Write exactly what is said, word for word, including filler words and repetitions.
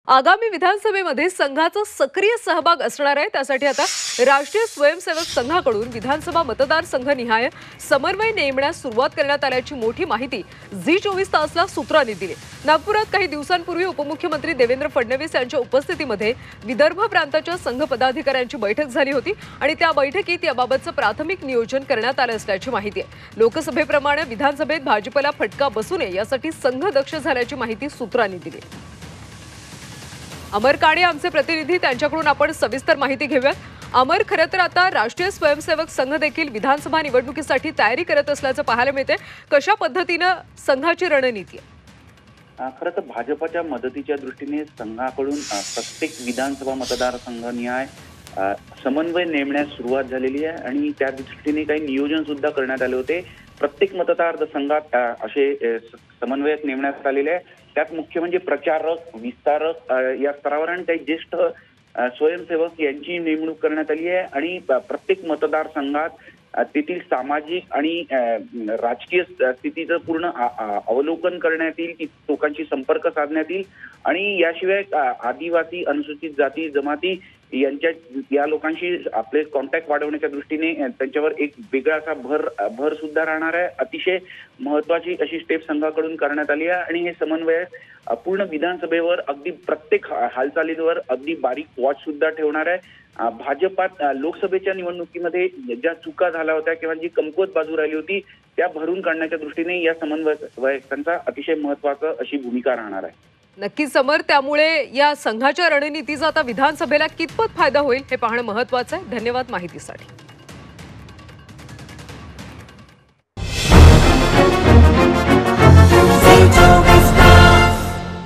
आगामी विधानसभेमध्ये संघाचा सक्रिय सहभाग असणार आहे। त्यासाठी आता राष्ट्रीय स्वयंसेवक संघाकडून विधानसभा मतदारसंघनिहाय समन्वय नेमण्यास सुरुवात करण्यात आल्याची मोठी माहिती झी चोवीस तासला सूत्रांनी दिली। नागपुरात काही दिवसांपूर्वी उपमुख्यमंत्री देवेंद्र फडणवीस यांच्या उपस्थितीमध्ये विदर्भ प्रांताच्या संघ पदाधिकाऱ्यांची बैठक झाली होती आणि त्या बैठकीत याबाबतचं प्राथमिक नियोजन करण्यात आलं असल्याची माहिती आहे। लोकसभेप्रमाणे विधानसभेत भाजपला फटका बसू नये यासाठी संघ दक्ष झाल्याची माहिती सूत्रांनी दिली। अमर काणे आमचे प्रतिनिधी, त्यांच्याकडून आपण सविस्तर माहिती घेऊया। अमर, खरं तर आता राष्ट्रीय स्वयंसेवक संघ देखील विधानसभा निवडणुकीसाठी तयारी करत असल्याचं पाहायला मिळते। कशा पद्धतीने संघाची रणनीती आहे? खरं तर भाजपच्या मदतीच्या दृष्टीने संघाकडून प्रत्येक विधानसभा मतदारसंघनिहाय समन्वय नेमण्यास सुरुवात झालेली आहे आणि त्या दृष्टीने काही नियोजन सुद्धा करण्यात आले होते। प्रत्येक मतदारसंघात असे समन्वयक नेमण्यात आलेले आहे। त्यात मुख्य म्हणजे प्रचारक, विस्तारक या स्तरावर आणि काही ज्येष्ठ स्वयंसेवक यांची नेमणूक करण्यात आली आहे आणि प्रत्येक मतदारसंघात तेथील सामाजिक आणि राजकीय स्थितीचं पूर्ण अवलोकन करण्यात येईल, लोकांशी संपर्क साधण्यात येईल आणि याशिवाय आदिवासी, अनुसूचित जाती जमाती यांच्या या लोकांशी आपले कॉन्टॅक्ट वाढवण्याच्या दृष्टीने त्यांच्यावर एक वेगळा असा भर भर सुद्धा राहणार आहे। अतिशय महत्वाची अशी स्टेप संघाकडून करण्यात आली आहे आणि हे समन्वय पूर्ण विधानसभेवर अगदी प्रत्येक हालचालींवर अगदी बारीक वॉच सुद्धा ठेवणार आहे। भाजपात लोकसभेच्या निवडणुकीमध्ये ज्या चुका झाल्या होत्या किंवा जी कमकुवत बाजू राहिली होती त्या भरून काढण्याच्या दृष्टीने या समन्वयकांचा अतिशय महत्वाचं अशी भूमिका राहणार आहे। नक्कीच समर, त्यामुळे या संघाच्या रणनीतीचा आता विधानसभेला कितपत फायदा होईल हे पाहणं महत्त्वाचं आहे। धन्यवाद माहितीसाठी।